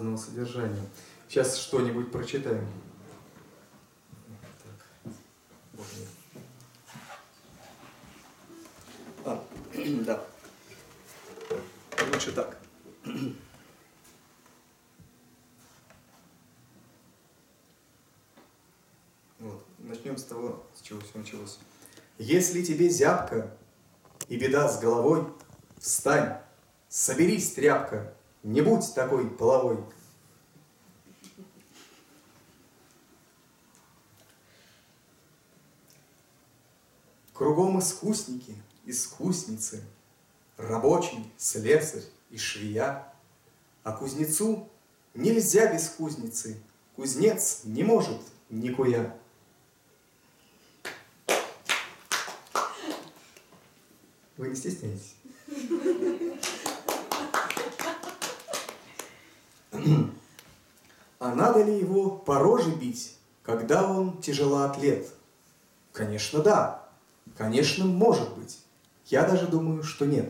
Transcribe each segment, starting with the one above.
сказанного содержания. Сейчас что-нибудь прочитаем. Да. Лучше так. Вот. Начнем с того, с чего все началось. Если тебе зябко и беда с головой, встань, соберись, тряпка, не будь такой половой. Кругом искусники, искусницы, рабочий, слесарь и швея. А кузнецу нельзя без кузницы, кузнец не может никуя. Вы не стесняетесь? А надо ли его по роже бить, когда он тяжелоатлет? Конечно, да. Конечно, может быть. Я даже думаю, что нет.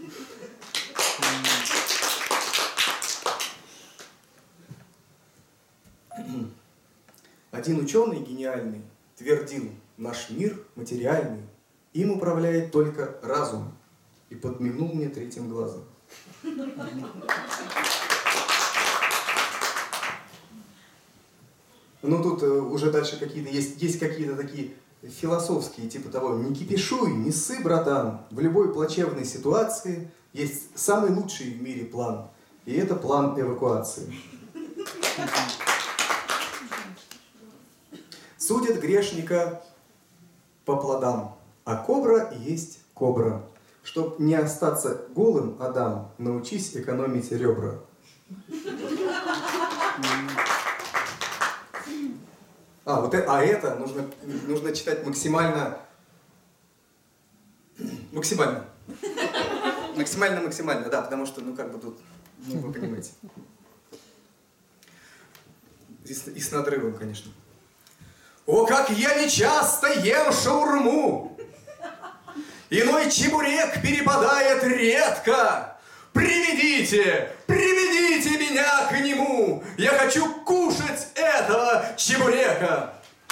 Один ученый гениальный твердил: наш мир материальный, им управляет только разум. И подмигнул мне третьим глазом. Ну тут уже дальше какие-то есть какие-то такие философские, типа того: не кипишуй, не ссы, братан. В любой плачевной ситуации есть самый лучший в мире план. И это план эвакуации. Судят грешника по плодам, а кобра и есть кобра. Чтоб не остаться голым, Адам, научись экономить ребра. Это нужно читать максимально, да, потому что, тут, вы понимаете. И с надрывом, конечно. О, как я нечасто ем шаурму! Иной чебурек перепадает редко! Приведите меня к нему! Я хочу кушать этого чебурека!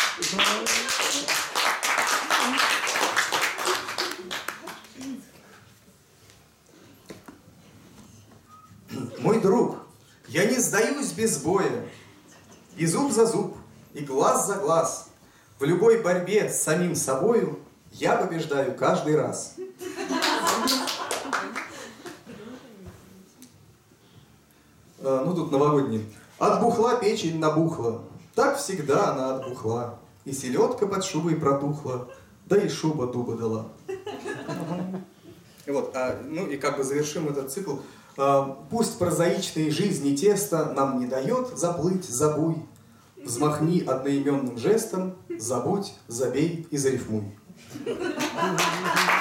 Мой друг, я не сдаюсь без боя. И зуб за зуб, и глаз за глаз. В любой борьбе с самим собою я побеждаю каждый раз. Тут новогодний. От бухла печень набухла, так всегда она отбухла. И селедка под шубой протухла, да и шуба дуба дала. Завершим этот цикл. Пусть прозаичной жизни тесто нам не дает заплыть за буй. Взмахни одноименным жестом, забудь, забей и зарифмуй.